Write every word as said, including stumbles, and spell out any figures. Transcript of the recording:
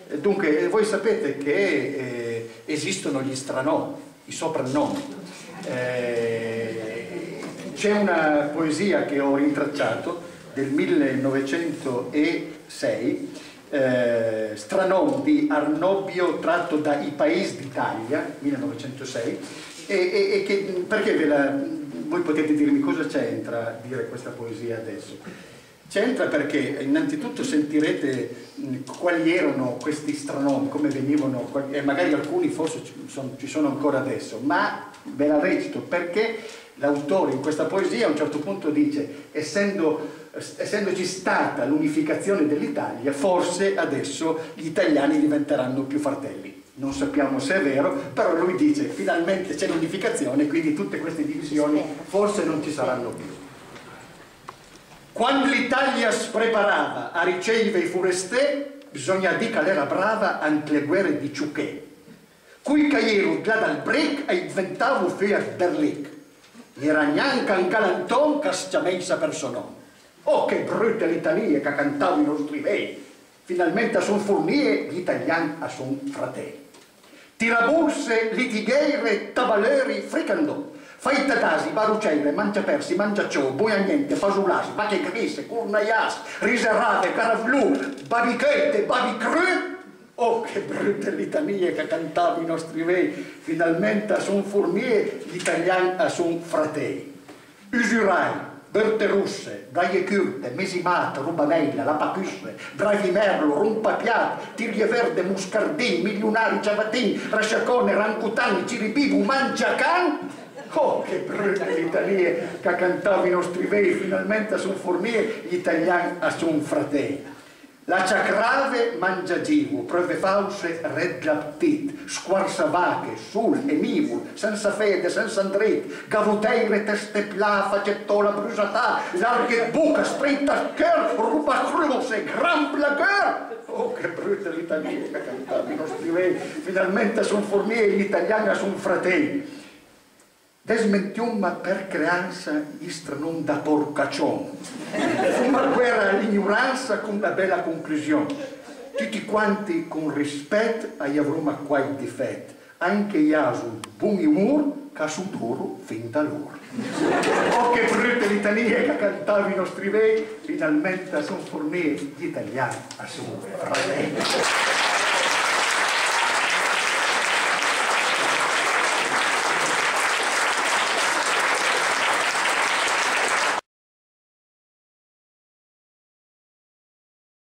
Dunque, voi sapete che eh, esistono gli stranomi, i soprannomi. Eh, c'è una poesia che ho rintracciato del millenovecentosei, eh, Stranom di Arnobbio, tratto da I Paesi d'Italia, millenovecentosei, e, e, e che, perché ve la, voi potete dirmi cosa c'entra dire questa poesia adesso? C'entra perché innanzitutto sentirete mh, quali erano questi stranomi, come venivano, e magari alcuni forse ci sono, ci sono ancora adesso, ma ve la recito perché l'autore in questa poesia a un certo punto dice, essendo, essendoci stata l'unificazione dell'Italia, forse adesso gli italiani diventeranno più fratelli. Non sappiamo se è vero, però lui dice finalmente c'è l'unificazione, quindi tutte queste divisioni forse non ci saranno più. Quando l'Italia si preparava a ricevere i forestè, bisogna dire che era brava anche le guerre di Ciuchè. Qui caieru là dal brec e diventavo fiat derlic. Era neanche un galanton che si chiamava per suo nome. Oh, che brutta l'Italia che cantava i nostri bei! Finalmente a son fornie gli italiani a son fratelli. Tiraburse, litigheire, tabaleri, fricandò. Fai tatasi, barucelle, mangiapersi, mangiacciò, buoiagnente, fasulasi, vacche grisse, curnaias, riserate, caravlù, babichette, babicrù. Oh, che brutte litanie che cantavi i nostri vei, finalmente a son formier, gli italiani a son fratelli. Usurai, Berte russe, gaie curte, mesimate, rubanella, lapacusse, bravi merlo, rumpapiat, tiglie verde, muscardini, milionari, ciabattini, rasciacone, rancutani, ciribivu, mangiacan. Oh, che brutte litanie che cantavi i nostri vei, finalmente a son fornier, gli italiani a son fratelli. La ciacrave mangia givu, prove fause reggia aptit, squarsa vache, sul, emivul, senza fede, senza andrit, gavuteire, teste pla, facettola brusatà, larghe buca, stretta scher, ruba cruse, gran blaguer. Oh, che brutta l'italiana che cantavi i nostri vei, finalmente son fornier, gli italiani son fratelli. Desmentiumma per creanza gli stranon da porcaccion. Una guerra all'ignoranza con una bella conclusione. Tutti quanti con rispetto agli avruma quai difetti. Anche Iasu, buon umor, che su duro fin da loro. Oh, che brutte litanie che cantavi i nostri vei, finalmente sono forniti gli italiani a suo fratello.